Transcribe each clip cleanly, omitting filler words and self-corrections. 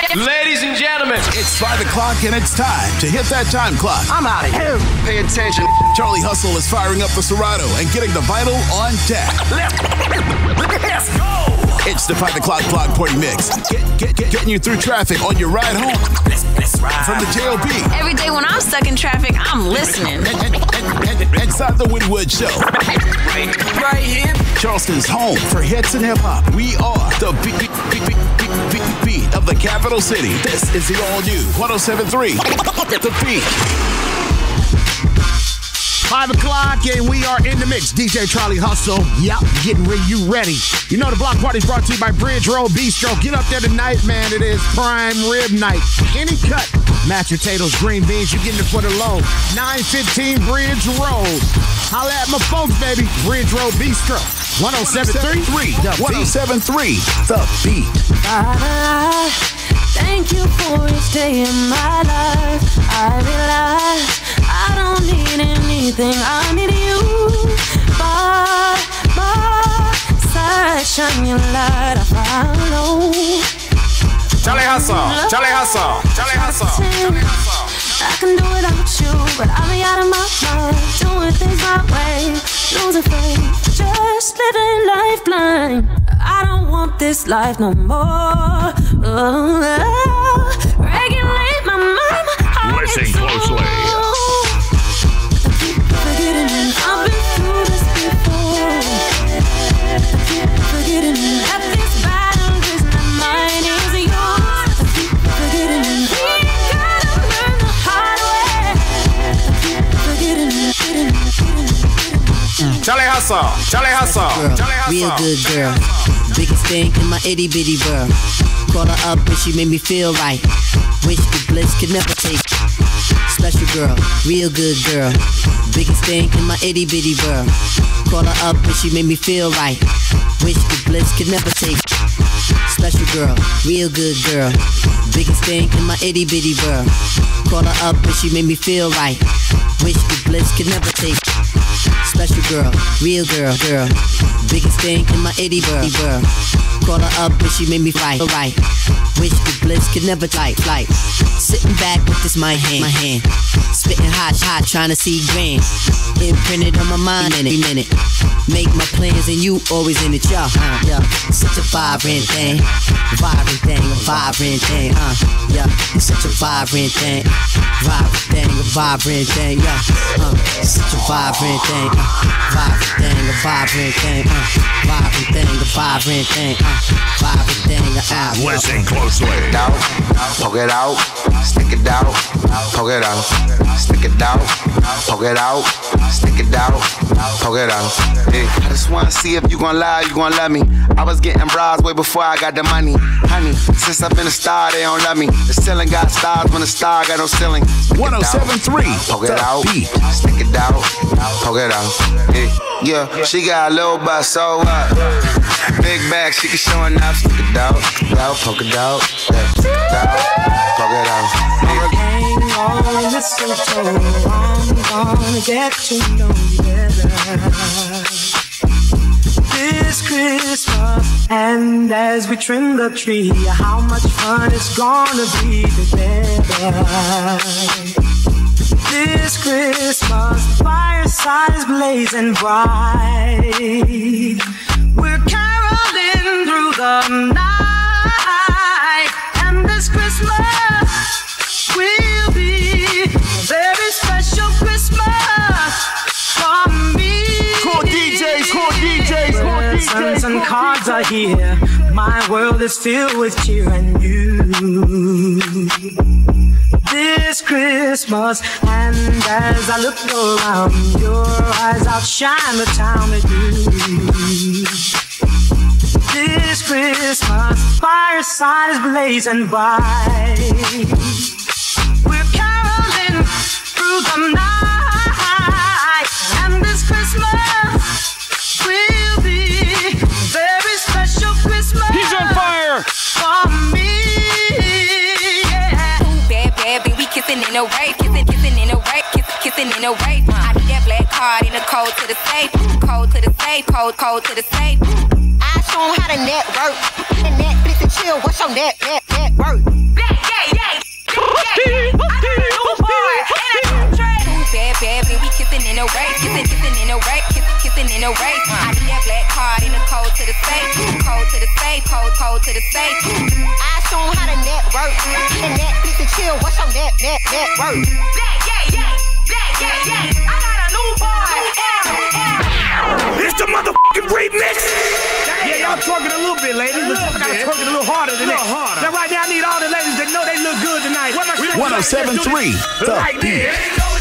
Ladies and gentlemen, it's 5 o'clock and it's time to hit that time clock. I'm out of here. Pay attention. Charlie Hustle is firing up the Serato and getting the vital on deck. Let's go. It's the 5 o'clock block party mix. Getting you through traffic on your ride home. Let's ride. From the JOB. Every day when I'm stuck in traffic, I'm listening. Inside the Woodwood Show. Right here. Charleston's home for hits and hip hop. We are the beat of the capital city. This is the all new 107.3. The Beat. 5 o'clock and we are in the mix. DJ Charlie Hustle. Yup, getting you ready. You know the block party's brought to you by Wrvz Bistro. Get up there tonight, man. It is prime rib night. Any cut. Mashed potatoes, green beans. You're getting it for the low. 915 Bridge Road. Holla at my folks, baby. Wrvz Bistro. 107.3. The 107.3. The Beat. Thank you for each day in my life. I realize I don't need anything. I need you by my side. Shine your light, I follow. Charlie Hustle. Charlie Hustle. Charlie Hustle. I can do without you, but I'll be out of my mind. Doing things my way, losing faith, just living life blind. I don't want this life no more. Regulate my mind, my heart. Listen closely. I keep forgetting it. I've been through this before. I keep forgetting it. That this battle is not mine, it's yours. I keep forgetting it. We gotta learn the hard way. I keep forgetting it. Charlie Hustle. Charlie Hustle. Charlie Hustle. Real good girl. Biggest thing in my itty bitty world. Call her up and she made me feel right. Wish the bliss could never take. Special girl, real good girl. Biggest thing in my itty bitty world. Call her up and she made me feel right. Wish the bliss could never take. Special girl, real good girl. Biggest thing in my itty bitty world. Call her up and she made me feel right. Wish the bliss could never take. Special girl, real girl. Biggest thing in my itty world. Call her up and she made me fight. Alright, wish the bliss could never flight. Sitting back with this my hand. Spitting hot, trying to see grand. Imprinted on my mind every minute. Make my plans and you always in it, yeah. Such a vibrant thing. Yeah, you're such a vibrant thing. Vibrant thing, yeah. Such a vibrant thing. Vibrant thing. Listen closely. Poke it out, stick it out, poke it out, stick it out, poke it out, stick it out, poke it out. Hey, I just wanna see if you gon' lie, you gon' love me. I was getting bras way before I got the money. Honey, since I've been a star, they don't love me. The ceiling got stars when the star got no ceiling. 107.3. Poke it out, Beat. stick it out, poke it out. Hey, yeah, she got a little butt, so what? Big bag, she can show enough. Stick it out, poke it out, stick it out, poke it out. Hang on, mistletoe, I'm gonna get to know you better this Christmas. And as we trim the tree, how much fun it's gonna be together. This Christmas, fireside is blazing bright. We're caroling through the night, and this Christmas will be a very special Christmas for me. Cool DJs. Presents and cards are here. My world is filled with cheer and you. This Christmas, and as I look around, your eyes outshine the town that you. This Christmas, fireside is blazing bright. We're caroling through the night, and this Christmas will be a very special Christmas. He's on fire for me. Baby, we kissing in a wave, kissing in a wave, kissing in a wave. I need that black card in the code to the safe, code to the safe, code to the safe. I show 'em how to network, the Netflix and chill. What's your net worth? a race, kissing in a race, kissing in a race. I need that black card in the code to the safe, code to the safe, code to the safe. I show 'em how to network. Get a Netflix and chill. What's your net worth? Yeah. I got a new boy. It's the motherfucking remix. Yeah, y'all twerking a little bit, ladies. I gotta twerk it a little harder than that. Now, right now, I need all the ladies that know they look good tonight. 107.3 The Beat.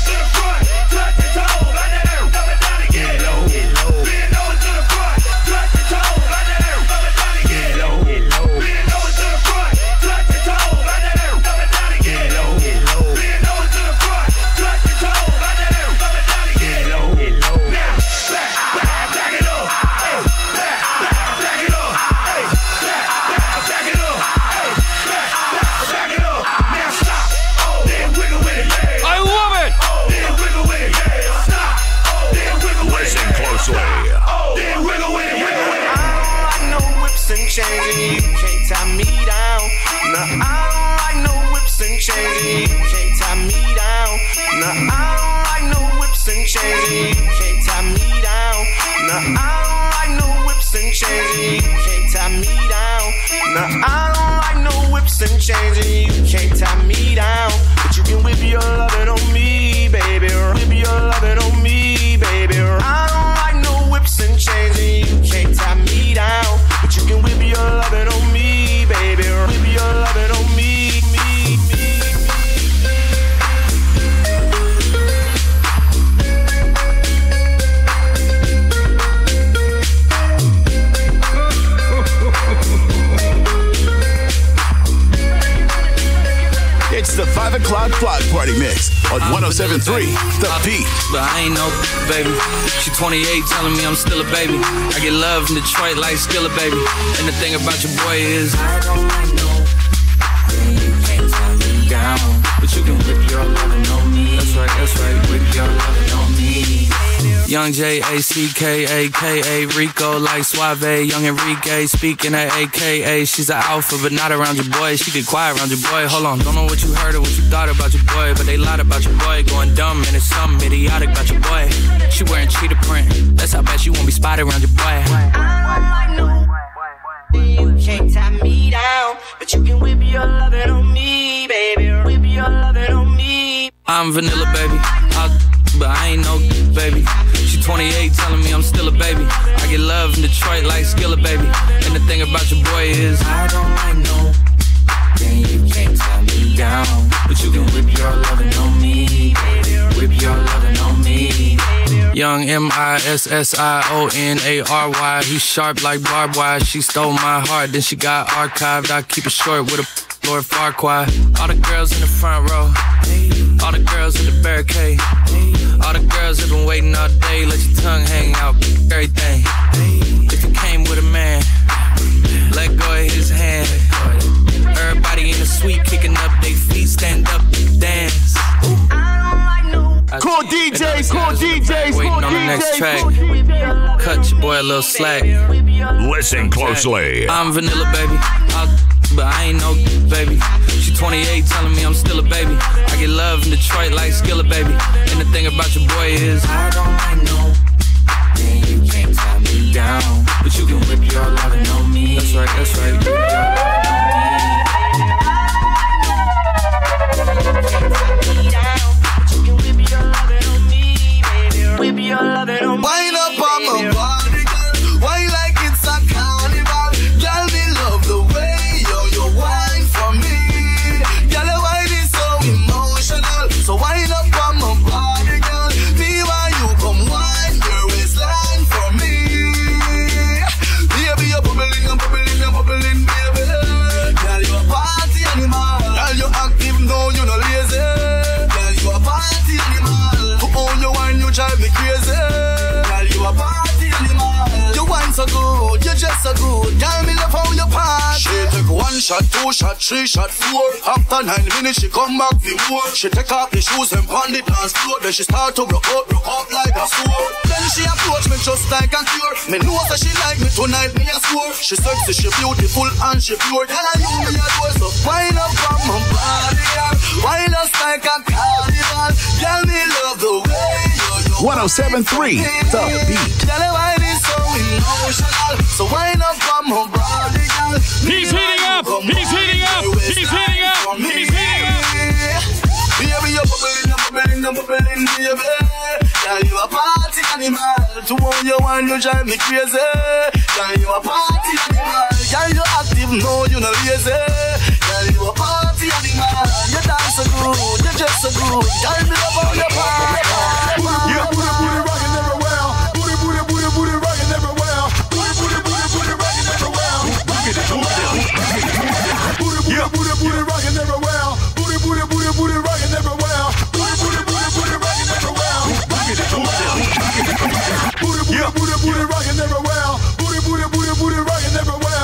Changing, you can't tie me down. No, I don't like no whips and changing, you can't tie me down. No, I don't like no whips and changing, you can't tie me down. No, I don't like no whips and changing, you can't tie me down. No, I don't like no whips and changing, you can't tie me down. But you can whip your lovin' on me, baby. Whip your lovin' on me, baby. I don't like no whips and changing, you can't tie me down. But you can whip your lovin' on me, baby. Whip your lovin' on me. It's the 5 o'clock block party mix on 107.3 The Beat. But I ain't no baby. She 28 telling me I'm still a baby. I get love in Detroit like Skilla, baby. And the thing about your boy is I don't like no, then you can't tie me down. But you can whip your lovin' on me. That's right, whip your lovin' on me. Young J-A-C-K-A-K-A Rico like Suave, young Enrique speaking at AKA. She's an alpha but not around your boy. She get quiet around your boy. Hold on, don't know what you heard or what you thought about your boy, but they lied about your boy. Going dumb and it's something idiotic about your boy. She wearing cheetah print, that's how bad she won't be spotted around your boy. I know you can't tie me down, but you can whip your lovin' on me, baby. Whip your lovin' on me. I'm vanilla, baby, but I ain't no baby. She 28 telling me I'm still a baby. I get love in Detroit like Skilla, baby. And the thing about your boy is I don't like no, then you can't tie me down. But you can whip your lovin' on me, whip your lovin' on me. Young M-I-S-S-I-O-N-A-R-Y. He's sharp like barbed wire. She stole my heart, then she got archived. I keep it short with a Lord Farquaad. All the girls in the front row, all the girls in the barricade, all the girls have been waiting all day. Let your tongue hang out, everything. If you came with a man, let go of his hand. Everybody in the suite kicking up their feet, stand up, dance. Cool DJs. Waiting on the next track. Cut your boy a little slack. Listen closely. I'm vanilla, baby, but I ain't no baby. She 28 telling me I'm still a baby. I get love in Detroit like Skilla, baby. And the thing about your boy is I don't like no, then you can't tie me down. But you can whip your lovin' on me. That's right, whip your lovin' on me. Whip your lovin' on me. Wind up on my body, girl. Why like it's a carnival? Girl, me love the way you wine for me. Girl, your wine is so emotional. So wind up on my body, girl. Me why you come wine your waistline for me. Baby, you're bubbling, baby. Girl, you're a party animal. Girl, you're active, no, you're not lazy. Girl, you're a party animal. To own your wine, you drive me crazy. Girl, you a party animal. You wine so good, you just so good. Girl, me love how you party. She take 1 shot, 2 shot, 3 shot, 4. After 9 minutes, she come back for more. She take off the shoes and pound the dance floor. Then she start to broke up like a sword. Then she approach me just like a cure. Me know that she like me tonight, me a score. She sexy, she beautiful and she pure. Girl, I you me a door, so wind up on my body, girl. Wind us like a carnival. Girl, me love the way you 107.3 The Beat. So wind up from her body, girl. He's heating up. He's heating up. He's heating up. He's heating up. Baby, you're bubbling, baby. Girl, you a party animal. To own your one, you drive me crazy. Girl, you a party animal. Girl, you active, no, you not lazy. Girl, you a party animal. You dance so good, you dress so good. Girl, me love all your party. Yeah, booty rocking everywhere. Booty rocking everywhere. Booty rocking everywhere. Yeah, booty rocking everywhere. Booty rocking everywhere. Booty rocking everywhere. Booty rocking everywhere. Booty rocking everywhere.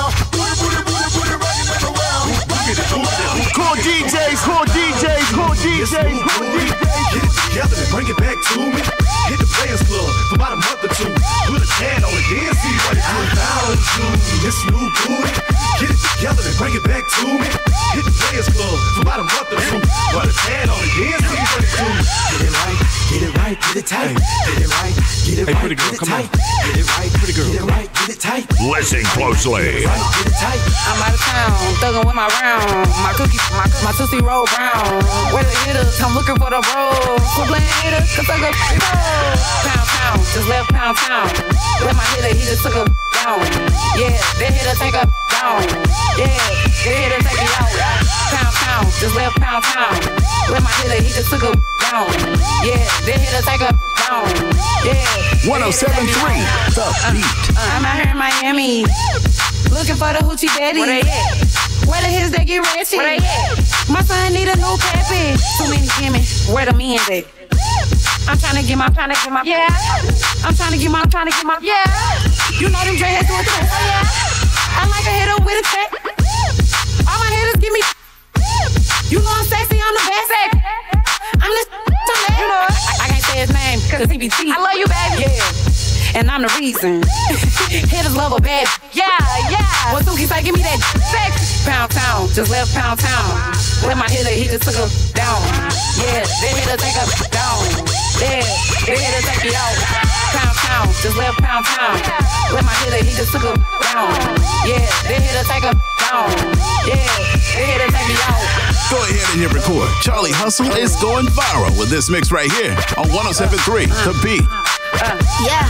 Call DJs. Get it together and bring it back to me. Hit the Players Club for about a month or two. Put a tan on it, then see what it's about to. This new booty. Get it together and bring it back to me. Hit the Players Club for about a month or two. Put a tan on it, then see what it's do. Get it right, get it tight. Get it right, get it right, pretty girl, get it come on. tight. Get it right, pretty girl, get it right, get it tight. Listen closely. Get it tight. I'm out of town, thuggin' with my round. My cookie, my tootsie roll brown. Where the hitters? I'm looking for the roll. Quit playing haters, cause I go pound, just left pound. With my hitter, he just took a down. Yeah, that hitter take a down. Yeah, that hitter take it out. Pound, just left pound. With my hitter, he just took a down. Yeah, that hitter take a down. Yeah, 107.3 The Beat. I'm out here in Miami, looking for the hoochie daddy. Where they at? Where the his that get ratchet? Where they at? My son need a new pappy. Too many gimmicks. Where the men's at? I'm trying to get my, yeah. I'm trying to get my, yeah. You know them dreadheads do it too. Yeah. I like a hitter with a check. All my hitters give me. You know I'm sexy, I'm the best. I'm the you know. I can't say his name cause he be cheap. I love you, baby. Yeah. And I'm the reason. Hitters love a bad. Yeah. When Suki say, give me that sex. Pound, just left pound. With my hitter, he just took a down. Yeah, that hitter take a down. Yeah, that hitter take it out. Pound, just left pound. With my hitter, he just took a down. Yeah, that hitter take a down. Yeah, that hitter take me out. Go ahead and hit record. Charlie Hustle is going viral with this mix right here on 107.3 The Beat. Yeah.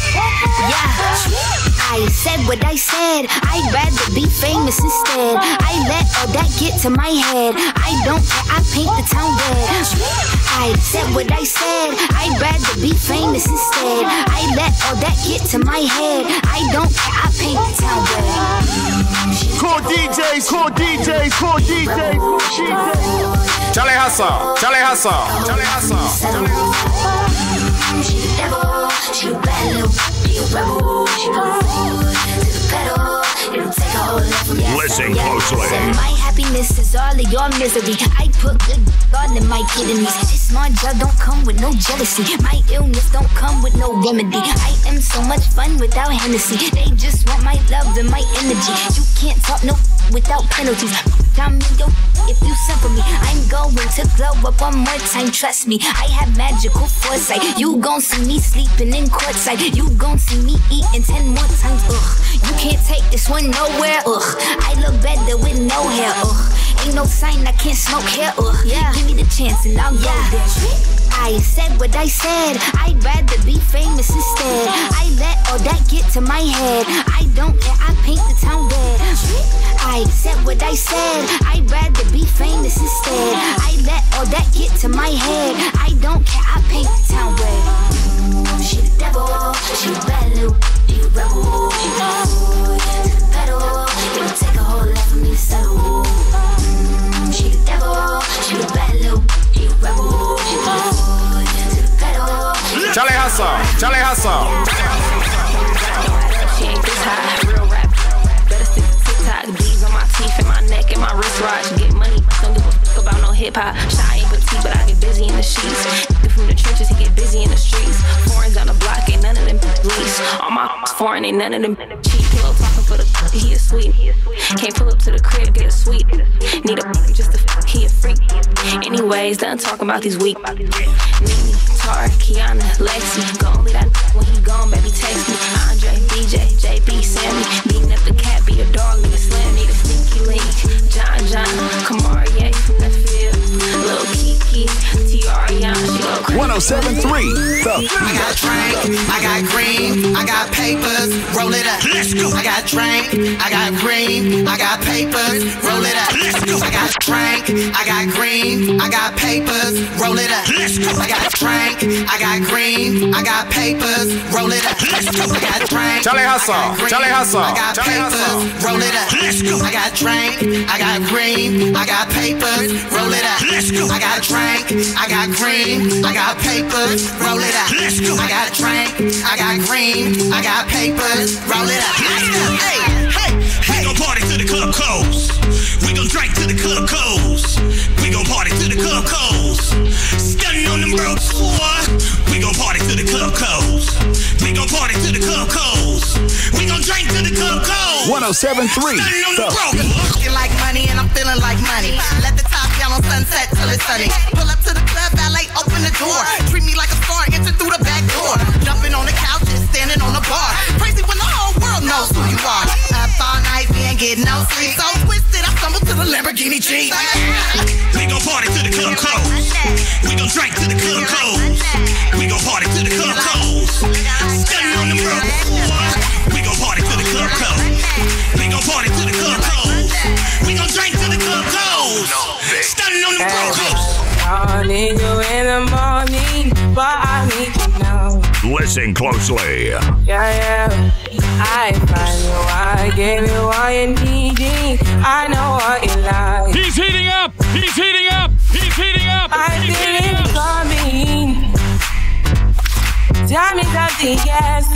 I said what I said. I'd rather be famous instead. I let all that get to my head. I don't care, I paint the town red. I said what I said. I'd rather be famous instead. I let all that get to my head. I don't care, I paint the town red. Call DJs. Charlie Hustle. She the devil, she a bad little, she a rebel, she put her foot to the pedal, it'll take a whole lot from me. Listen closely. Said my happiness is all of your misery. I put good all in my kidneys. This smart drug don't come with no jealousy. My illness don't come with no remedy. I am so much fun without Hennessy. They just want my love and my energy. You can't talk no without penalties. I'm yo, if you simple me, I'm going to glow up one more time. Trust me, I have magical foresight. You gon' see me sleeping in courtside. You gon' see me eating 10 more times. Ugh, you can't take this one nowhere. Ugh, I look better with no hair. Ugh, ain't no sign I can't smoke hair. Ugh, yeah, give me the chance and I'll go there. I said what I said. I'd rather be famous instead. I let all that get to my head. I don't care, I paint the town red. I said what I said. I'd rather be famous instead. I let all that get to my head. I don't care, I paint the town red. She the devil, she a bad little, she a rebel. She to the pedal, it'll take a whole lot for me to settle. She the devil, she a bad little, she a rebel. She to the pedal. Charlie Hustle. She ain't this high, real rap. Better stick to TikTok. Beads on my teeth and my neck and my wrist watch. Get money, don't give a fuck about no hip hop. Shy ain't petite, but I get busy in the sheets. From the trenches, he get busy in the streets. Foreigns on the block, ain't none of them lease. All my foreign, ain't none of them cheap. Pillow talking for the he a sweet. Can't pull up to the crib, get a sweet. Need a just a he a freak. Anyways, done talking about these weak. Tara, Kiana, Lexi. Gon' leave that when he gone, baby, text me. Andre, DJ, JB, Sammy. Beating up the cat, be a dog, need a slam, need a sneaky link. John, Kamari, yeah, from that field. Lil' Kiki, Tiariana, she gon' crazy. 107.3 The Beat. I got drink, I got green, I got papers, roll it up. Let's go. I got drink, I got green, I got papers, roll it up. Let's go. I got drink, I got green, I got papers, roll it up. Let's go. I got drink, I got green, I got papers, roll it up. Let's go. I got drink, Charlie Hustle, Charlie Hustle, I got papers, roll it up. Let's go. I got drink, I got green, I got papers, roll it up. Let's go. I got drink, I got green, I got papers, roll it up. Let's go. I got drink, I got green, I got papers, roll it up. Let's go. Hey, hey, hey. We gon' party till the club close. We gon' drink till the club close. We gon' party till the club close. Stunning on them bros, what? We gon' party till the club close. We gon' party till the club close. We gon' drink till the club close. 107.3 The Beat. Looking like money and I'm feeling like money. Let the top down on sunset till it's sunny. Pull up to the club, valet, open the door. Treat me like a star, enter through the back door. Jumping on the couch and standing on the bar. Crazy when the whole world knows who you are. Up all night, we ain't getting no sleep. So twisted, I stumbled to the Lamborghini Jeep. We gon' party till the club close. We gon' drink till the club close. We gon' party till the club close. Stunning on them bros, what? We gon' party till the club close. We gon' party till the club close. We gon' drink till the club close. Stunning on them bros. I need you in the morning, but I need you now. Listen closely. Yeah. I find you, I gave you all you need. I know what you like. He's heating up. He's heating up. He's heating up. I feel it coming. Tell me something, yes.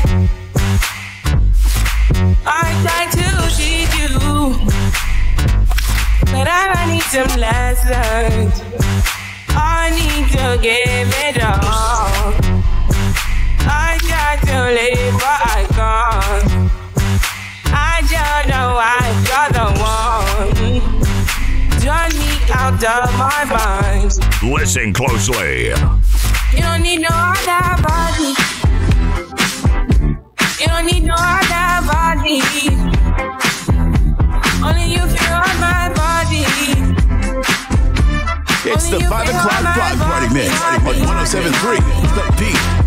I try to cheat you, but I need some lessons. I need to give it all. I try to live, but I can't. I just know you're the one. Turn me out of my mind. Listen closely. You don't need no other body. You don't need no other body. Only you feel on my body. It's the 5 o'clock Block Party Mix on 107.3 The Beat.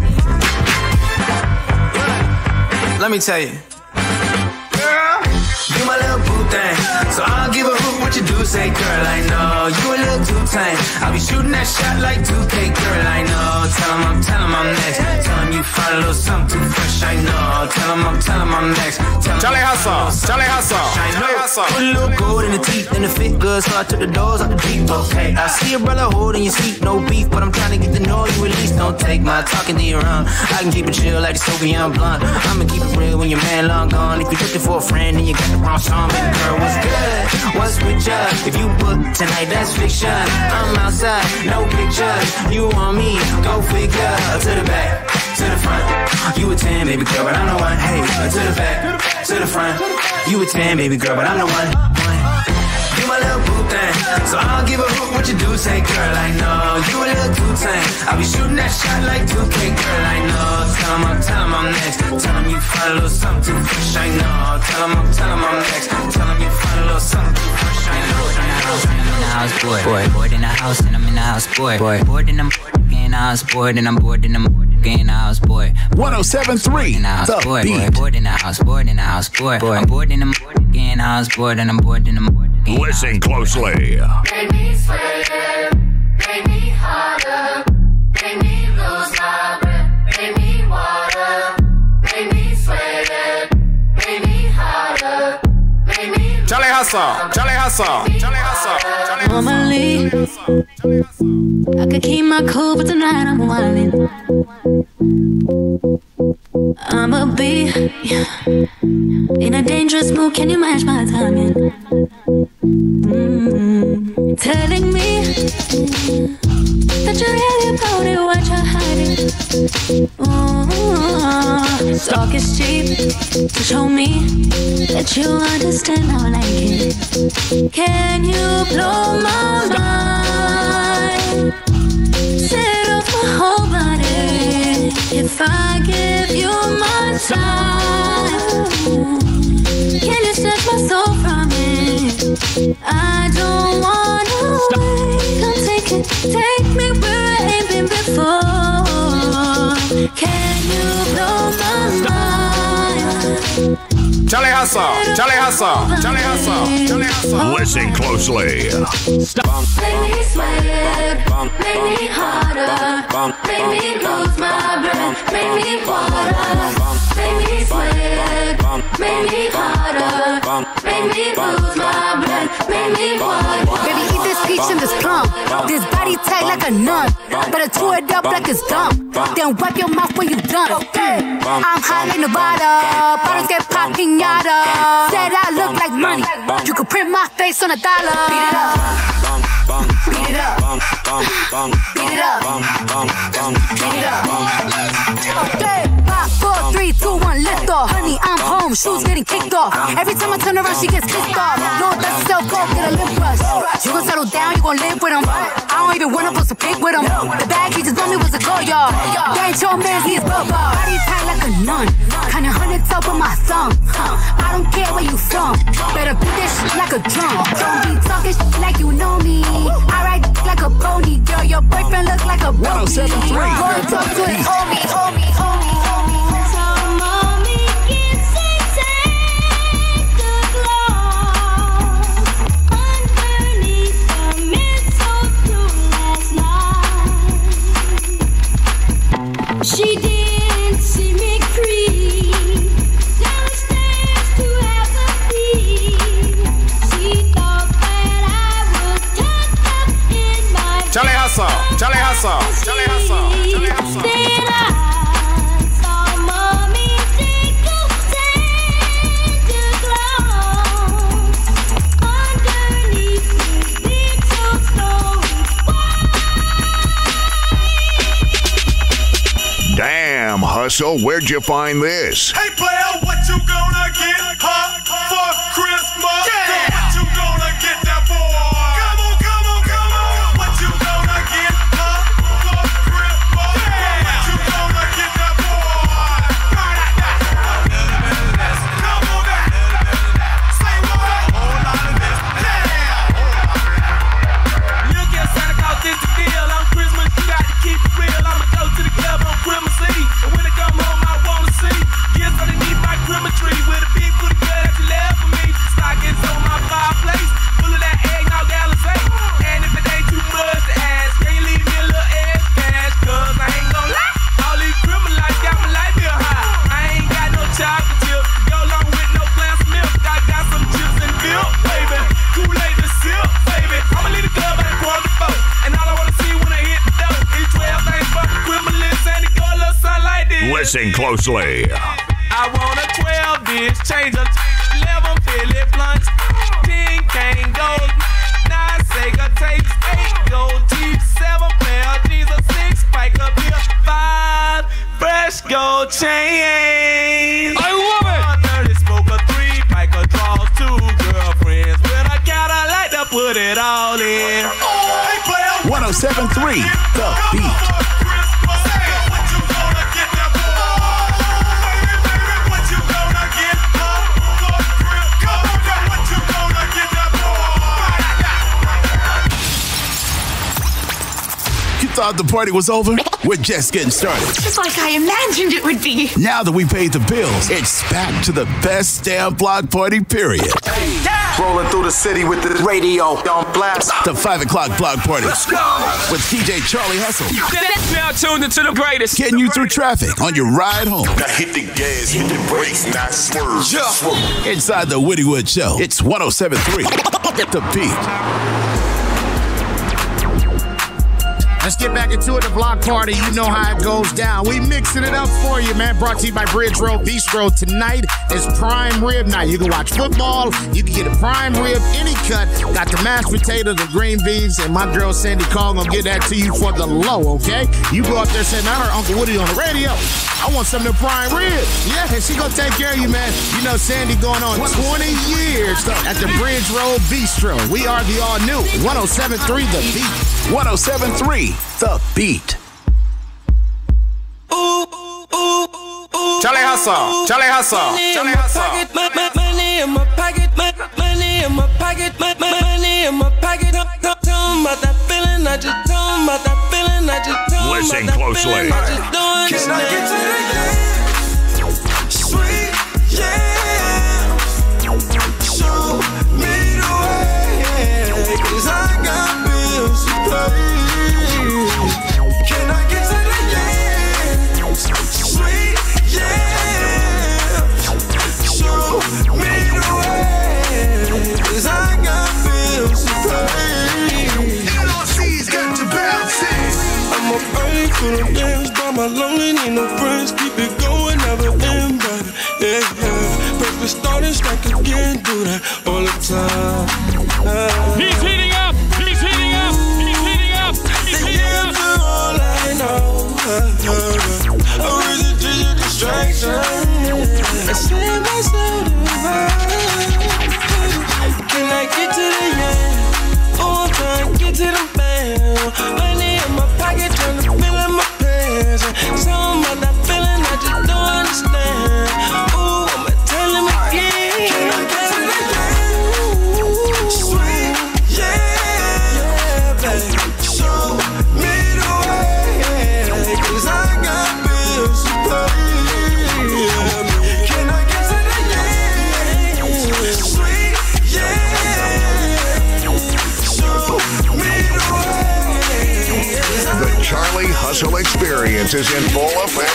Let me tell you. Girl, you my little boo thing. So I don't give a hoot what you do, say, girl, I know. You a little too tame. I'll be shooting that shot like 2K, girl, I know. Tell him I'm next. Tell him you find a little something too fresh, I know. Tell him I'm next. Charlie Hustle, Charlie Hustle, Charlie Hustle. Put a little gold in the teeth and the fit good, so I took the doors out the deep, okay. I see a brother holding your seat, no beef, but I'm trying to get to know you at least. Don't take my talking to your own. I can keep it chill like the Soviet blunt. I'ma keep it real when your man long gone. If you're looking for a friend and you got the wrong song, baby girl, what's good? What's with ya? If you book tonight, that's fiction. I'm outside, no pictures. You want me, go figure. To the back, to the front. You a 10, baby girl, but I'm the one. Hey, to the back, to the front. You a 10, baby girl, but I'm the one. You my little boo thing. So I don't give a hoot what you do, say, girl, I know. You a little too tame. I'll be shooting that shot like 2K, girl, I know. Tell him I'm next. Tell him you find a little something too fresh, I know. Tell him I'm next. Tell him you find a little something too fresh, I know. I'm in the house, bored in the house, and I'm in the house, bored in the in the house, bored, and I'm bored in the in the house, boy. 107.3 The Beat. Bored in the house, bored in the house, boy. I'm bored in the in the house, bored, and I'm bored in the. Listen closely. Make me sweat, make me harder, make me lose my breath, make me water, make me sweat, make me harder, make me. Charlie Hustle, Charlie Hustle, Charlie Hustle. Normally, I could keep my cool, but tonight I'm wildin'. I'ma be in a dangerous mood. Can you match my timing? Telling me that you're really about it, what you're hiding. Talk is cheap, so show me that you understand how I like it. Can you blow my mind? Set off my whole body. I don't wanna wait. Come take me where I ain't been before. Can you blow my mind? Charlie Hustle, Charlie Hustle, Charlie Hustle, Charlie Hustle. Listen closely. Make me sweat, make me harder, make me lose my breath, make me water, make me sweat, make me harder, make me lose my breath, make me water. Baby, eat this peach and this plum. This body tight like a nun. Better chew it up like it's gum. Then wipe your mouth when you done. I'm high like Nevada. Bottles get pop pinata. Said I look like money. You could print my face on $1. Beat it up. Beat it up. Beat it up. Beat it up. Okay. 5, 4, 3, 2, 1, lift off. Honey, I'm home. Shoes getting kicked off. Every time I turn around, she gets pissed off. No, that's self go get a lip brush. You gon' settle down, you gon' live with him. I don't even wanna post a pic with him. The bag he just bought me was a go yard. That ain't your man, he's broke. Body tight like a nun. Kinda honey top with my thumb. I don't care where you from. Better beat this shit like a drum. Don't be talking shit like you know me. I ride like a pony, girl. Your boyfriend look like a brony. 107.3. Go and talk to his homie, homie, homie, homie. So mommy can say take the clothes underneath the mistletoe last night. She didn't see me creep downstairs to have a peek. She thought that I was tucked up in my Charlie Hustle, Charlie Hustle, Charlie Hustle, Charlie Hustle. Then I saw mommy tickle Santa Claus underneath the little snowy Damn, Hustle, where'd you find this? Hey, player, what you gonna get for Christmas? Yeah. What you gonna get that boy? Come on, come on, come on. What you gonna get for Christmas? Yeah. What you gonna get that boy? Come on back. Say what? Whole lot of this. Yeah. Look at Santa Claus, this the deal. On Christmas, you got to keep it real. I'ma go to the club on Christmas Eve. And when I come home, I wanna see gifts underneath my Christmas tree with a big booty girl that you left for me. Stockings on my fireplace, full of that eggnog Alizé. And if it ain't too much to ask, can you leave me a little extra cash? Cause I ain't gon' lie, all these Christmas lights got my light bill high. I ain't got no chocolate chips, go along with no glass of milk. I got some chips and milk, baby. Too late to sip, baby. I'ma leave the club at 4:45. And all I wanna see when I hit the door is 12 things for the Christmas list and it go a little something like this. Listen closely. I want a 12 dish, change up 11 Philip blunts, 10 cane gold, 9 Sega tapes, 8 gold teeth, 7 pair of jeans, a 6 spike up here, 5 fresh gold chains. I love it. 30 smoker, 3 piker draws, 2 girlfriends. When I got, I like to put it all in. 107.3 The Beat. Thought the party was over? We're just getting started. Just like I imagined it would be. Now that we paid the bills, it's back to the best damn block party, period. Rolling through the city with the radio on blast. The 5 o'clock block party. Let's go. With DJ Charlie Hustle. Now tuned into the greatest. Getting you through traffic on your ride home. Now hit the gas, hit the brakes, not swerve. Yeah. Inside the Woody Wood Show, it's 107.3 The Beat. Let's get back into it, the block party. You know how it goes down. We mixing it up for you, man. Brought to you by Wrvz Bistro. Tonight is prime rib night. You can watch football. You can get a prime rib, any cut. Got the mashed potatoes and green beans. And my girl Sandy Call gonna get that to you for the low, okay? You go up there saying, I heard Uncle Woody on the radio. I want some of the prime ribs. Yeah, she gonna take care of you, man. You know Sandy going on 20 years at the Wrvz Bistro. We are the all-new 107.3 The Beat. 107.3 The Beat. Charlie Hustle, Charlie Hustle, Charlie Hustle. Money in my pocket, money in my pocket, money Listen closely. Can I get to the yeah? Sweet, yeah. Show me the way, 'cause I got bills to pay. Can I get to the yeah? Sweet, yeah. Show me the way, 'cause I got bills to pay. LRC's got to bounce it. I'm a brain full of games, but my lonely need no friends. Keep it going, never end, baby. Yeah. Breakfast started, strike again, do that all the time. He's heating up. He's heating up. He's heating up. He's heating up. All I know, or is it just a distraction? I say myself divine. Can I get to the yeah? Oh, I'm trying to get to the band. Money in my pocket, trying to fill in my pants. Something about that feeling I just don't understand. Ooh, I'm telling me again. Can I get to the yeah? Sweet, yeah, yeah, baby. Show me the way, 'cause I got bills to pay. Can I get to the yeah? Sweet, yeah. Show me the way. The Charlie Hustle Experience is in full effect.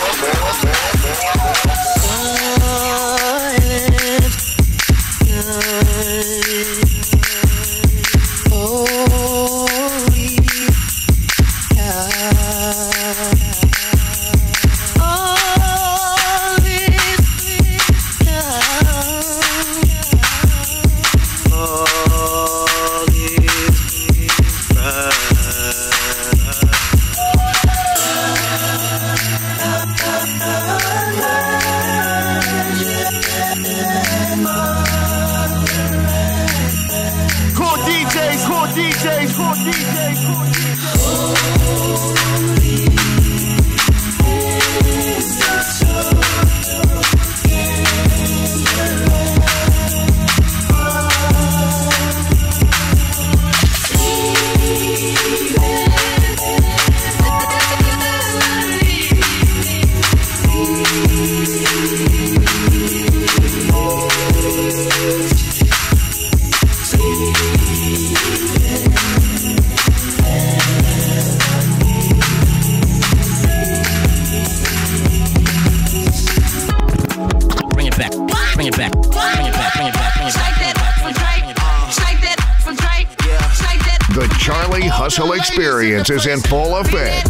The Charlie Hustle Experience is in full effect.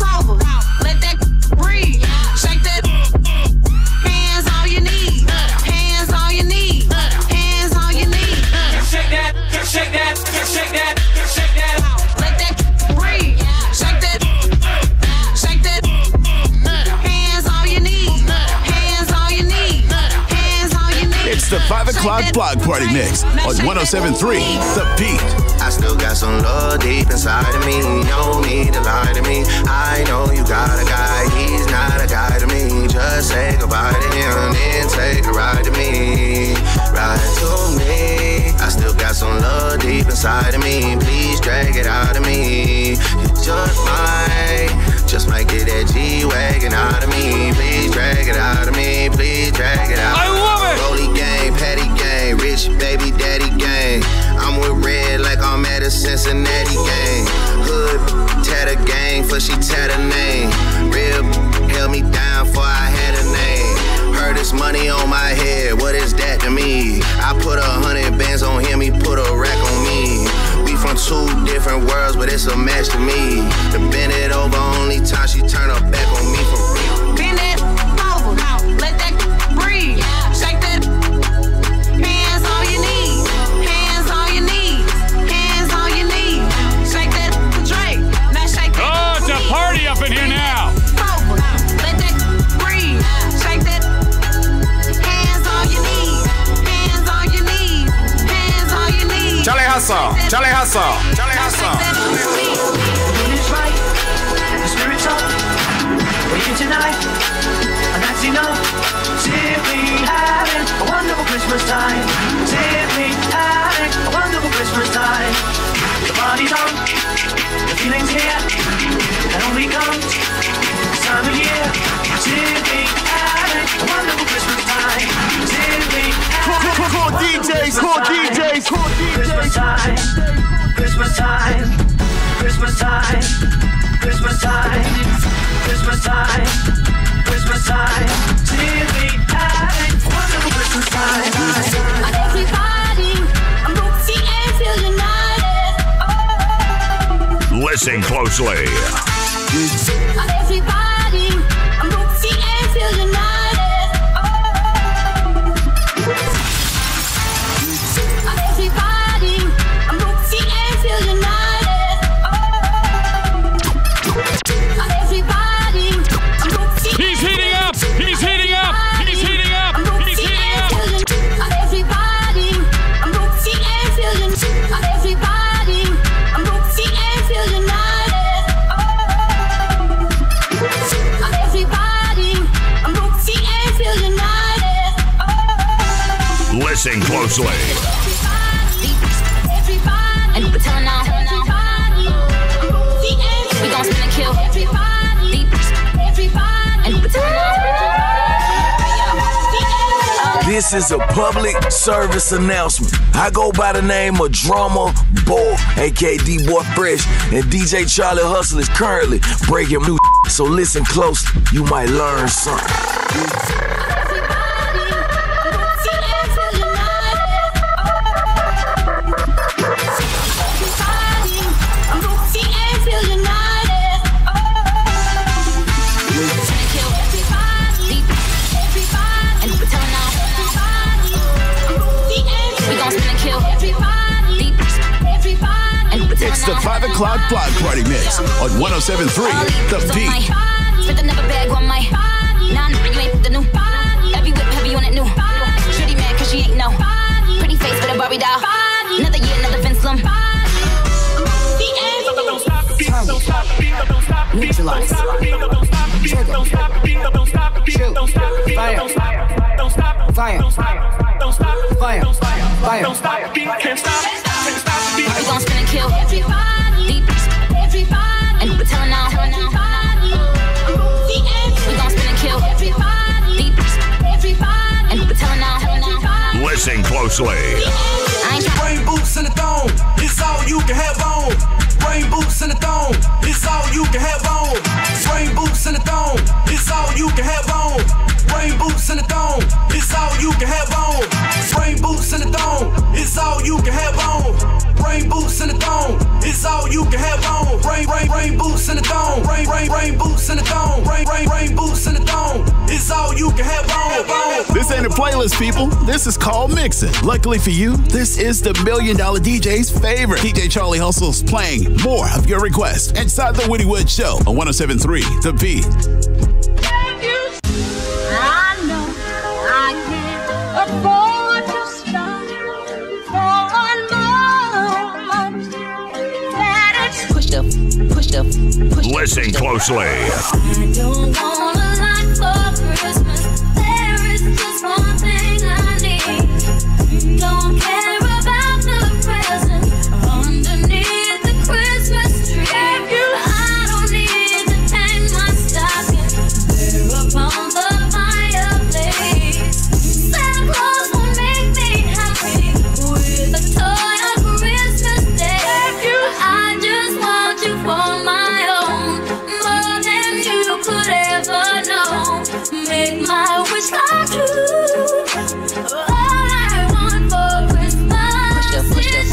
Let that breathe. Shake that. Hands on your knees. Hands on your knees. Hands on your knees. Shake that, shake that, shake that, shake that. Let that breathe. Shake that. Shake that. Hands on your knees. Hands on your knees. Hands on your knees. It's the 5 o'clock block party mix on 107.3 The Beat. I still got some love deep inside of me. You don't need to lie to me. I know you got a guy, he's not a guy to me. Just say goodbye to him, then take a ride to me. Ride to me. I still got some love deep inside of me. Please drag it out of me. You just might get that G-Wagon out of me. Please drag it out of me. Please drag it out. I love it. Rolly gang, Patty gang, rich baby daddy gang. I'm with Red like I'm at a Cincinnati gang. Hood, tatter gang, for she tatter name. Real held me down for I had a name. Heard this money on my head, what is that to me? I put 100 bands on him, he put a rack on me. We from two different worlds, but it's a match to me. To bend it over, only time she turn her back on me for real. Bend it over, let that breathe. Shake that. Hands on your knees. Hands on your knees. Hands on your knees. Shake that Drake. Now shake that. Oh, it's a party up in here now. Over, let that breathe. Shake that. Hands on your knees. Hands on your knees. Hands on your knees. Charlie Hustle. Charlie Hustle. Charlie Hustle. It's right, the spirit's up. We're here tonight, and that's enough. Simply having a wonderful Christmas time. Simply having a wonderful Christmas time. The party's on, the feeling's here, and only comes cool DJs, cool Christmas time, Christmas time, Christmas time, Christmas time, Christmas time, Christmas time. Simply having wonderful Christmas time. Everybody, I'm Bootsy and feel united. Listen closely. Everybody, I'm Bootsy and feel united. Everybody, I'm Bootsy and feel united. Everybody, I'm Bootsy. He's heating up. He's heating up. He's heating up. He's heating up. Everybody, I'm Bootsy and feel united. Everybody, I'm Bootsy and feel united. Everybody, I'm Bootsy and feel united. Listen closely. And we're telling now. We gon' spin and kill. And we're telling now. This is a public service announcement. I go by the name of Drummer Boy, aka D-Boy Fresh, and DJ Charlie Hustle is currently breaking new so listen closely, you might learn something. It's the 5 o'clock block party mix on 107.3 The Beat. Spent another bag on my. Nah, you ain't the new. Every whip heavy on it new. Shitty mad cause she ain't no. Pretty face with a Barbie doll. Another year, another Vince Lum. Neutralize. Shoot. Fire. Fire. Fire. Fire. We gon' spin and kill. Deep. And we're telling now. We gon' spin and kill. Deep. And we're telling now. Listen closely. Rain boots and a thong, it's all you can have on. Rain boots and a thong, it's all you can have on. Rain boots and a thong, it's all you can have on. Rain boots and a thong, it's all you can have on. Rain boots and a thong, it's all you can have on. Rain boots and a thong, it's all you can have on. Rain boots and a thong, rain boots and a thong, rain boots and a thong, it's all you can have on. This ain't a playlist, people. This is called mixing. Luckily for you, this is the $1 Million DJ's favorite. DJ Charlie Hustle's playing more of your requests inside the Woody Wood Show on 107.3 The Beat. I know I can't afford to stop for one moment. That it's Push up. Listen closely. I don't want a lot for Christmas. There is just one thing I need. Don't care about the presents underneath the Christmas tree. I don't need to hang my stocking there upon the fireplace. Santa Claus will make me happy with a toy on Christmas Day. I just want you for my own, more than you could ever know. Make my wish come true. All I want for Christmas is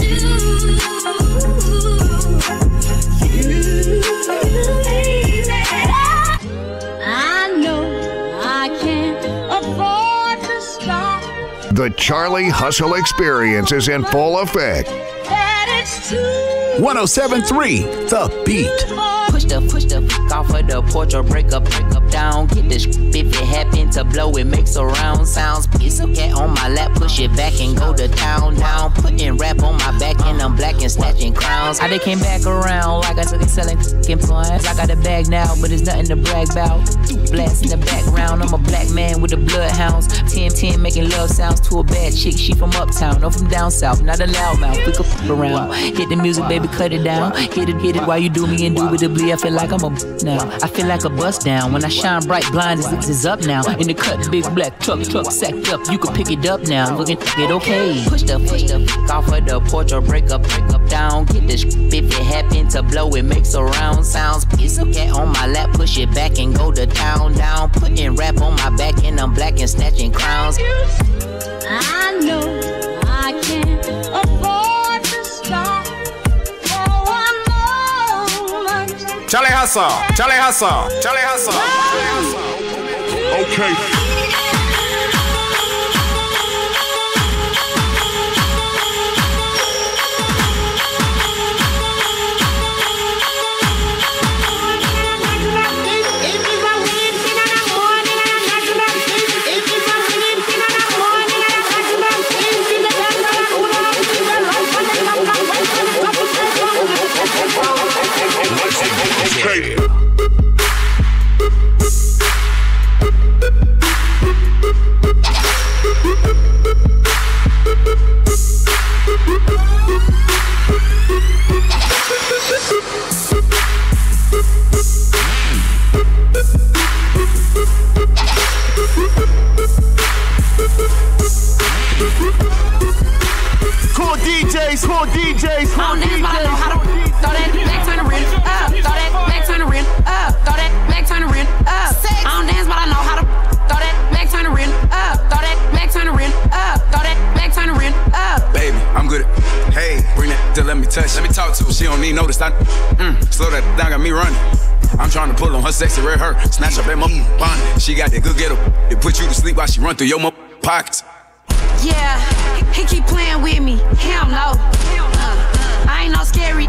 you, baby. I know I can't afford to stop. The Charlie Hustle experience is in full effect. That it's too 107.3 The Beat. Push the off of the porch or break up down. Get this if it happen to blow, it makes a round sounds. Piece of cat on my lap, push it back and go to town. Putting rap on my back and I'm black and snatching crowns. I they came back around like I said they selling points. I got a bag now, but it's nothing to brag about. Blast in the background, I'm a black man with the bloodhounds. 10-10 making love sounds to a bad chick. She from uptown, or from down south, not a loudmouth. We could f around. Hit the music, baby, cut it down. Hit it while you do me indubitably. I feel like I'm a now. I feel like a bust down. When I shine bright, blind is up now. In the cut, big black truck sacked up. You can pick it up now. Looking it okay. Push the off of the porch or break up down. Get this if it happen to blow, it makes a round sounds. Piece of cat on my lap, push it back and go to town down. Putting rap on my back and I'm black and snatching crowns. I know I can't afford to stop for one moment. Charlie Hustle. Okay. Cool DJs. I don't dance, but I know how to throw that back, turn the rim up. Throw that back, turn the rim up. Throw that back, turn the rim up. I don't dance, but I know how to throw that back, turn the rim up. Throw that back, turn the rim up. Throw that back, turn the rim up. Baby, I'm good at, hey, bring that to let me touch. Let me talk to her, she don't need notice. Slow that down, got me running. I'm trying to pull on her sexy red hair. Snatch up that bonnet. She got that good get up. It put you to sleep while she run through your pockets. Yeah, he keep playing with me. Hell no. I ain't no scary.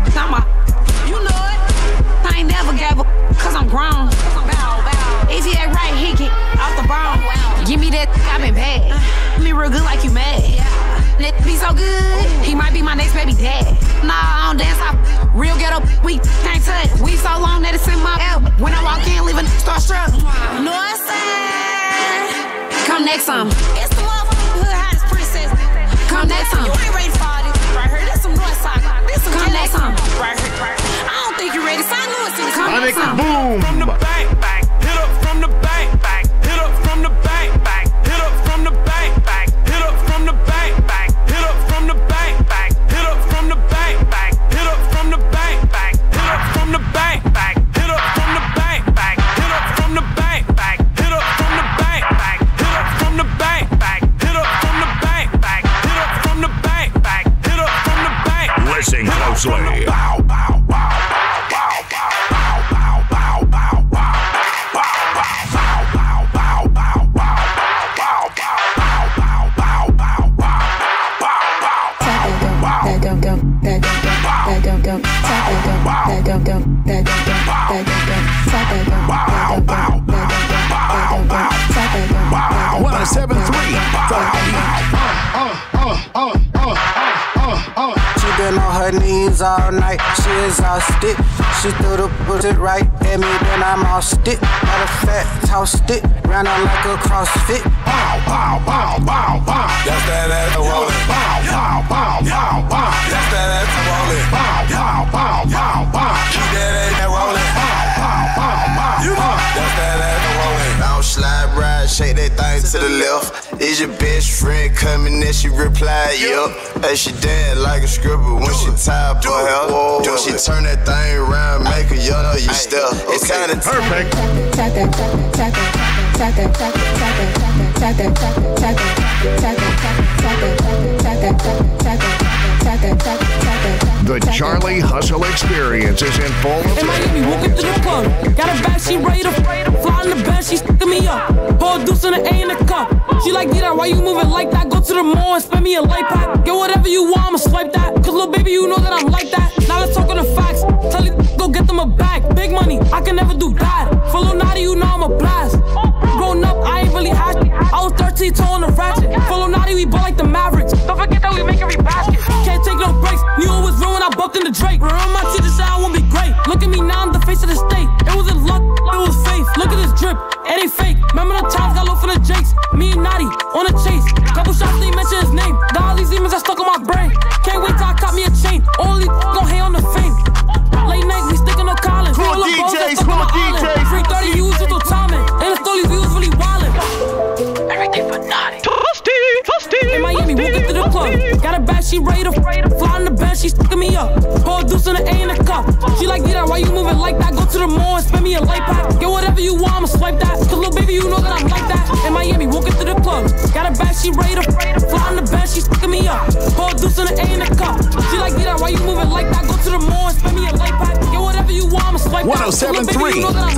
You know it. I ain't never gave a cause I'm grown. If he ain't right, he get off the bone. Give me that, I been bad. Me real good like you mad. That be so good, he might be my next baby dad. Nah, I don't dance, I real ghetto, we can't touch. We so long that it's in my elbow. When I walk in, leave a starstruck. Know what I'm saying? Come next time. It's the motherfucking hood hottest princess. Come next time. You ain't ready for all this right here. This some North Side. This some come next time. Right here. I don't think you're ready. St. Louis in the come next time. Boom. From the back, hit up from the back, hit up from the back, hit up from the back, hit up from the back, hit up from the back, hit up from the back, hit up from the back, hit up from the back, hit up from the back, hit up from the back, hit up from the back, hit up from the back, hit up from the back, hit up from the back, hit up from the back. Listen closely. She been on her knees all night, she exhausted. She threw the bullshit right at me, then I moused it. Matter of fact, tossed it, ran on like a CrossFit. That's that ass rolling. That's that ass rolling. Keep that ass rolling. That's that ass rolling. Now slide right, shake that thing to the left. Is your best friend coming? And she replied, yup. Hey, she dance like a stripper when she tired for her. Do she turn that thing around, make her young or you still? It's kinda perfect. The Charlie Hustle Experience is in full effect. In Miami, woke up to the club. Got a bag, she ready to fly in the bed, she sticking me up. Pour a deuce in the A in the cup. She like, D-Dot, why you moving like that? Go to the mall and spend me a light pack. Get whatever you want, I'ma swipe that. Cause little baby, you know that I'm like that. Now let's talk on the facts. Tell you, go get them a bag. Big money, I can never do bad. For Lil Naughty, you know I'm a blast. Grown up, I ain't really had shit. I was 13, toe on the ratchet. For Lil Naughty, we bought like the Mavericks. Don't forget that we make every basket. Can't take no breaks. Knew it was real when I bumped into Drake. Remember my teacher said I won't be great. Look at me now, I'm the face of the state. It wasn't luck, it was faith. Look at this drip, it ain't fake. Remember the times got low for the Jakes. Me and Naughty on a chase. Couple shots, they mention his name. Got all these demons that stuck on my brain. Can't wait till I caught me a chain. Only gon' hate on the fame. Late night, we stickin' no Collins. deuce in the A in the cup. She like, get out, why you moving like that? Go to the mall and spend me a light pack. Get whatever you want, I'ma swipe that. Cause little baby, you know that I'm like that. In Miami, walking through the club. Got a bag, she ready to fly on the bed, she fucking me up. Whole deuce in the A in the cup. She like, get out, why you moving like that? Go to the mall and spend me a light pack. Get whatever you want, I'ma swipe that. 107.3,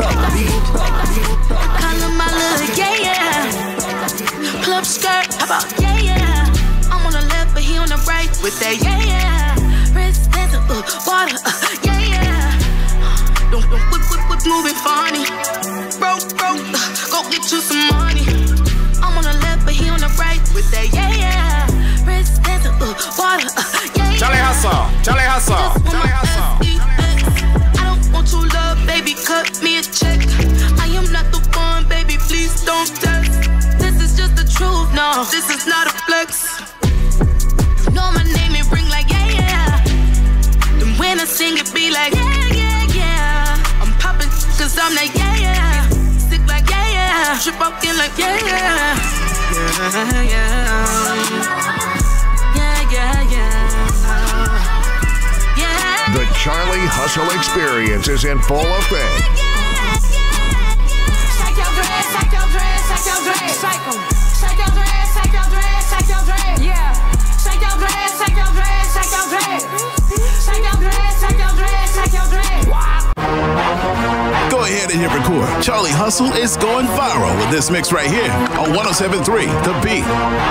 Kinda my little yeah. Club skirt, how about yeah. I'm on the left, but he on the right with that yeah. Wrist dancing, water, yeah. Don't whip, moving funny. Broke, go get you some money. I'm on the left, but he on the right with that yeah. Wrist dancing, water, yeah. Charlie Hustle, Charlie Hustle, Charlie Hustle. I don't want your love, baby, cut me a check. I am not the one, baby, please don't test. This is just the truth, no, this is not a flex. You know my name, it ring like yeah. Then when I sing it be like yeah. I'm popping cause I'm like yeah. Sick like yeah. Trip up in like yeah. The Charlie Hustle experience is in full effect. Shake your dress, shake your dress, shake your dress, shake 'em. Shake your dress, shake your dress, shake your dress, yeah. Shake your dress, shake your dress, shake your dress. Shake your dress, shake your dress, shake your dress. Go ahead and hit record. Charlie Hustle is going viral with this mix right here on 107.3 The Beat.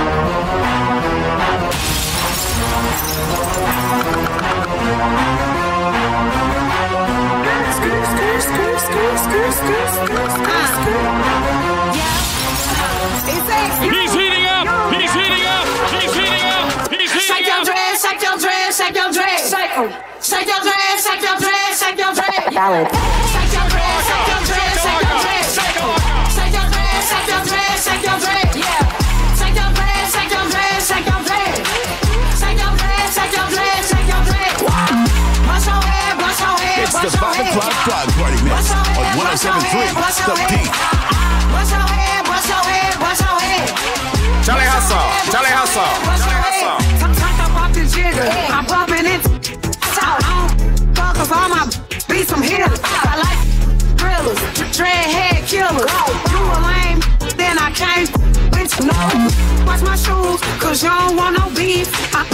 He's heating up! He's heating up! He's heating up! He's heating Shake your up! dress, shake your dress, shake your dress. Shake 'em. Shake your dress, shake your dress, shake your dress. Ballad. Shake your dress, shake your dress, shake your dress. Shake 'em. Shake your dress, shake your dress, shake your dress. Yeah. Shake your dress, shake your dress, shake your dress. Shake your dress, shake your dress, shake your dress. Bust your head, bust your head, It's the bust your 5 head. o'clock Block Party Mix on 107.3 The Beat. Bust your head, bust your head, bust your head. Charlie Hustle, Charlie Hustle, Charlie Hustle. Sometimes I pop the jigger, I'm bumping it. Out on fuckers, all my beats some hitters. I like thrillers, dreadhead killers. You a lame, then I can't bitch no. Watch my shoes, cause you don't want no beef.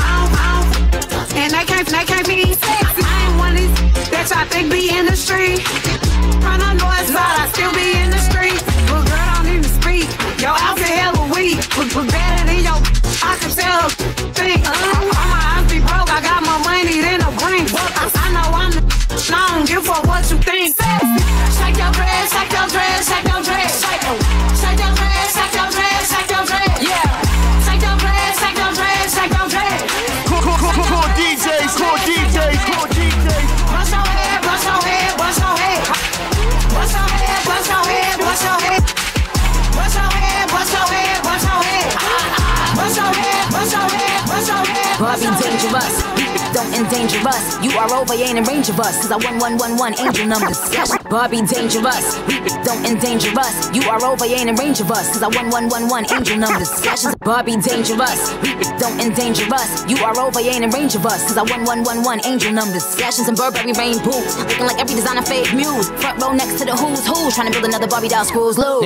And they can't be sexy. I ain't one of these that y'all think be in the street. Run on north side, I still be in the street. But girl, don't even speak. Your outfit hella weak. But better than your, I can tell her think. All my eyes be broke, I got more money than a ring. I know I'm the, I don't give a what you think. Shake your dress, shake your dress, shake your dress. Shake your dress, shake your dress, shake your dress. Yeah. Shake your dress, shake your dress, shake your dress. Cool DJs, cool DJs, cool DJs. Bust your head, bust your head, bust your head. Bust your head, bust your head, bust your head. Bust your head, bust your head, bust your head. Bust your head, bust your head, bust your head. Barbie dangerous, don't endanger us. You are over, you ain't in range of us. Cause I 1111 angel numbers. Barbie dangerous, don't endanger us. You are over, you ain't in range of us. Cause I 1111 angel numbers. Barbie dangerous, don't endanger us. You are over, you ain't in range of us. Cause I 1111 angel numbers. Slashes and Burberry rain boots. Looking like every designer fake muse. Front row next to the who's who. Trying to build another Barbie doll, screws loose.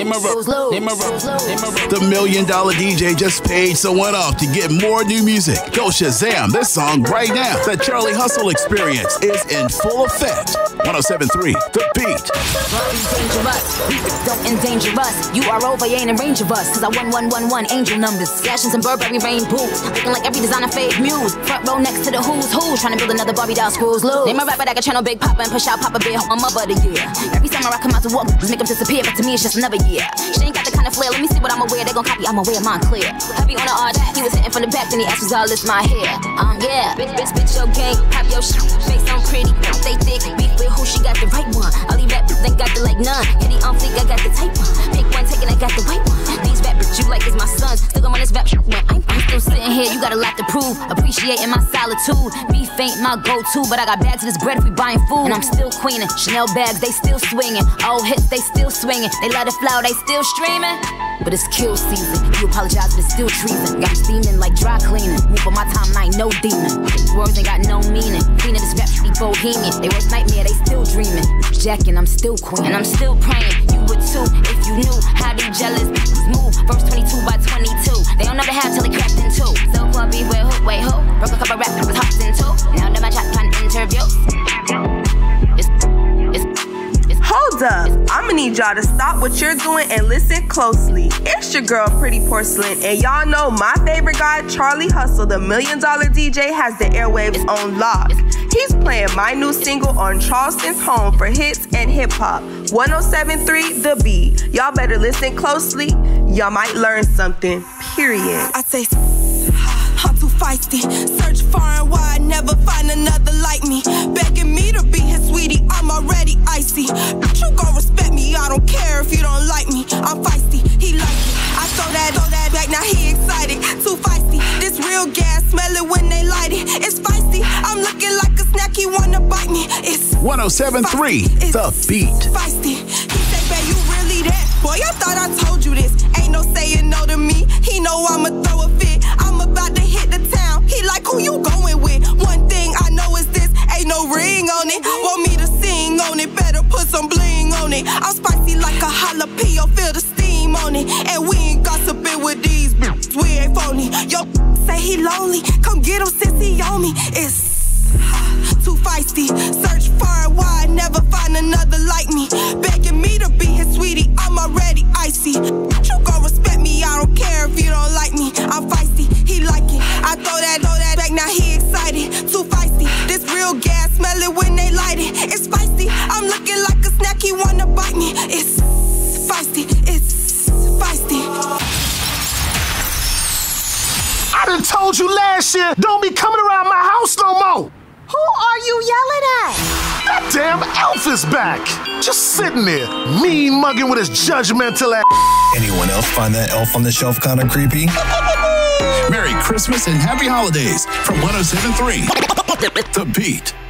The $1 Million DJ just paid someone off to get more new music. Go Shazam this song right now. The Charlie Hustle experience is in full effect. 107.3 The Beat. Barbie dangerous, don't endanger us. You are over, you ain't in range of us. Cause I 1111 angel numbers. Slashes and Burberry rain boots. Looking like every designer fake muse. Front row next to the who's who. Trying to build another Barbie doll, screws loose. Name a rapper that can channel Big Papa and push out Papa Bear on Mother of the Year. Every summer I come out to walk, make them disappear. But to me it's just another year. She ain't got the kind of flair, let me see what I'ma wear. They gon' copy, I'ma wear mine clear. Heavy on the art, he was hitting from the back, then he asked was all this my hair. Yeah, bitch your gang, pop your shit. Face on pretty, they thick, beef with who, she got the right one. All these rap bitches ain't got the like none. Kitty on fleek, I got the type one. Pick one, taking, I got the white one. These rap bitches you like is my sons. Still going on this rap shit when I'm still sitting here, you got a lot to prove. Appreciating my solitude. Beef ain't my go-to, but I got bags of this bread if we buying food. And I'm still queening. Chanel bags, they still swinging. Old hits, they still swinging. They let it flow, they still streaming. but it's kill season. You apologize, but it's still treason. Got me steaming like dry cleaning. Move on my time, and I ain't no demon. Words ain't got no meaning. Queen of this rap, be bohemian. They worst nightmare, they still dreaming. Jacking, I'm still queen. And I'm still praying. You would too, if you knew how they jealous bitches move. Verse 22 by 22. They don't know the half till they cracked in two. So far, beware who, wait who? Broke a couple rap rappers, hopped in two. Now never chat on interviews. Hold up, I'ma need y'all to stop what you're doing and listen closely. It's your girl, Pretty Porcelain, and y'all know my favorite guy, Charlie Hustle, the $1 Million DJ, has the airwaves on lock. He's playing my new single on Charleston's home for hits and hip-hop, 107.3 The Beat. Y'all better listen closely. Y'all might learn something, period. I say, I'm too feisty. Search far and wide, never find another like me. Begging me to be his sweetie, I'm already icy. But you gon' respect me, I don't care if you don't like me. I'm feisty, he like it. I throw that back, now he excited. Too feisty, this real gas, smell it when they light it. It's feisty, I'm looking like a snack, he wanna bite me. It's 107.3 The Beat. Feisty, he say, babe, you really that? Boy, I thought I told you this. Ain't no saying no to me, he know I'ma throw a fit. I'm about to hit the town, he like, who you going with? One thing I know is this, ain't no ring on it. Want me to sing on it, better put some bling on it. I'm spicy like a jalapeno, feel the steam on it. And we ain't gossiping with these bitches, we ain't phony. Yo, say he lonely, come get him since he on me. It's too feisty, search far and wide, never find another like me. Begging me to be his sweetie, I'm already icy. You gon' respect me, I don't care if you don't like me. I'm feisty, he like it. I throw that back, now he excited. Too feisty, this real gas, smell it when they light it. It's spicy, I'm looking like a snack, he wanna bite me. It's feisty, it's feisty. I done told you last year, don't be coming around my house no more. Who are you yelling at? That damn elf is back. Just sitting there, mean mugging with his judgmental ass. Anyone else find that elf on the shelf kind of creepy? Merry Christmas and Happy Holidays from 107.3 The Beat.